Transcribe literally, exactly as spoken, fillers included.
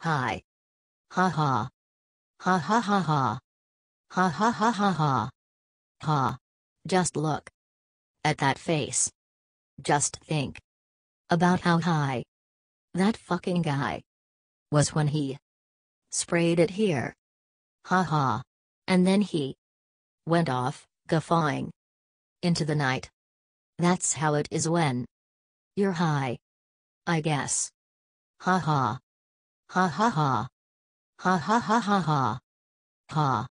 Hi. Ha ha. Ha ha ha ha. Ha ha ha ha ha. Ha. Just look at that face. Just think about how high that fucking guy was when he sprayed it here. Ha ha. And then he went off, guffawing into the night. That's how it is when you're high, I guess. Ha ha. Ha ha ha. Ha ha ha ha ha. Ha.